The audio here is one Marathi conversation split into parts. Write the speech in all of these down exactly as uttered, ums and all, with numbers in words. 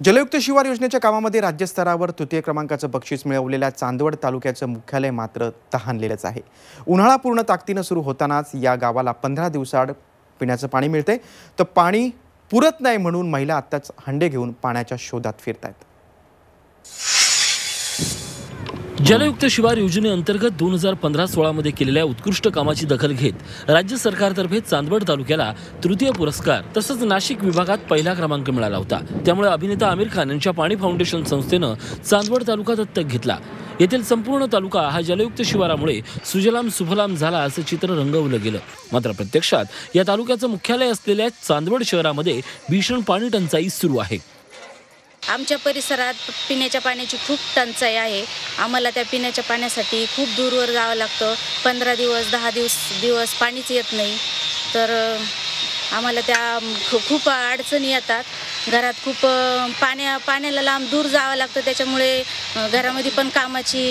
जलयुक्त शिवार योजनेच्या कामामध्ये राज्यस्तरावर तृतीय क्रमांकाचं बक्षीस मिळवलेल्या चांदवड तालुक्याचं मुख्यालय मात्र तहानलेलंच आहे। उन्हाळा पूर्ण ताकदीनं सुरू होतानाच या गावाला पंधरा दिवसाआड पिण्याचं पाणी मिळते, तर पाणी पुरत नाही म्हणून महिला आत्ताच हंडे घेऊन पाण्याच्या शोधात फिरतायत। जलयुक्त शिवार योजनेअंतर्गत दोन हजार पंधरा सोळा मध्ये केलेल्या उत्कृष्ट कामाची दखल घेत राज्य सरकारतर्फे चांदवड तालुक्याला तृतीय पुरस्कार तसंच नाशिक विभागात पहिला क्रमांक मिळाला होता। त्यामुळे अभिनेता आमिर खान यांच्या पाणी फाउंडेशन संस्थेनं चांदवड तालुका दत्तक घेतला। येथील संपूर्ण तालुका हा जलयुक्त शिवारामुळे सुजलाम सुफलाम झाला असं चित्र रंगवलं गेलं। मात्र प्रत्यक्षात या तालुक्याचं मुख्यालय असलेल्या चांदवड शहरामध्ये भीषण पाणी टंचाई सुरू आहे। आमच्या परिसरात पिण्याच्या पाण्याची खूप टंचाई आहे। आम्हाला त्या पिण्याच्या पाण्यासाठी खूप दूरवर जावं लागतं। पंधरा दिवस दहा दिवस दिवस पाणीच येत नाही, तर आम्हाला त्या खूप अडचणी येतात। घरात खूप पाण्या पाण्याला लांब दूर जावं लागतं, त्याच्यामुळे घरामध्ये पण कामाची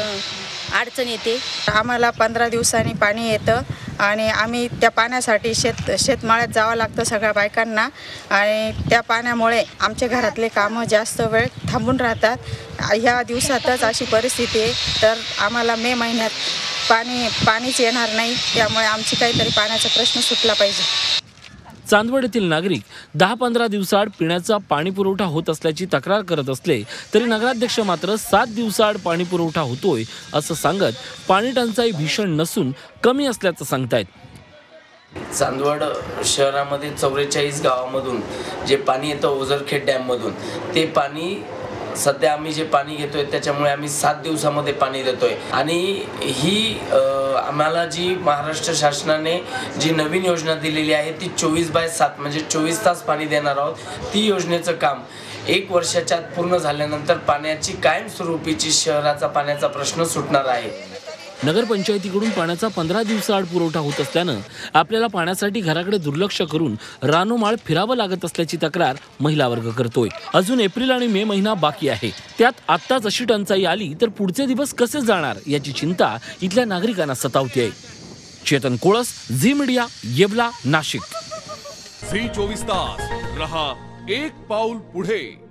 अडचण येते। आम्हाला पंधरा दिवसांनी पाणी येतं आणि आम्ही त्या पाण्यासाठी शेत शेतमाळ्यात जावं लागतं सगळ्या बायकांना, आणि त्या पाण्यामुळे आमच्या घरातले कामं जास्त वेळ थांबून राहतात। ह्या दिवसातच अशी परिस्थिती आहे, तर आम्हाला मे महिन्यात पाणी पाणीच येणार नाही, त्यामुळे आमची काहीतरी पाण्याचा प्रश्न सुटला पाहिजे। चांदवड येथील नागरिक दहा पंधरा दिवसाआड पिण्याचा पाणी पुरवठा होत असल्याची तक्रार करत असले तरी नगराध्यक्ष मात्र सात दिवसाआड पाणी पुरवठा होतोय असं सांगत पाणी टंचाई भीषण नसून कमी असल्याचं सांगतायत। चांदवड शहरामध्ये चौवेचाळीस गावामधून जे पाणी येतं ओझरखेड डॅममधून, ते पाणी सध्या आम्ही जे पाणी घेतोय त्याच्यामुळे आम्ही सात दिवसामध्ये पाणी देतोय। आणि ही आम्हाला जी महाराष्ट्र शासनाने जी नवीन योजना दिलेली आहे ती चोवीस बाय सात म्हणजे चोवीस तास पाणी देणार आहोत। ती योजनेचं काम एक वर्षाच्या आत पूर्ण झाल्यानंतर पाण्याची कायमस्वरूपीची शहराचा पाण्याचा प्रश्न सुटणार आहे। नगरपंचायतीकडून पाण्याचा पंधरा दिवसाआड पुरवठा होत असल्यानं आपल्याला पाण्यासाठी घराकडे दुर्लक्ष करून रानोमाळ फिरावं लागत असल्याची तक्रार महिला वर्ग करतोय। अजून एप्रिल आणि मे महिना बाकी आहे, त्यात आत्ताच अशी टंचाई आली तर पुढचे दिवस कसे जाणार याची चिंता इथल्या नागरिकांना सतावते आहे। Chetan Kolas, Zee Media, Yeola, Nashik. Zee चोवीस तास रहा एक पाऊल पुढे।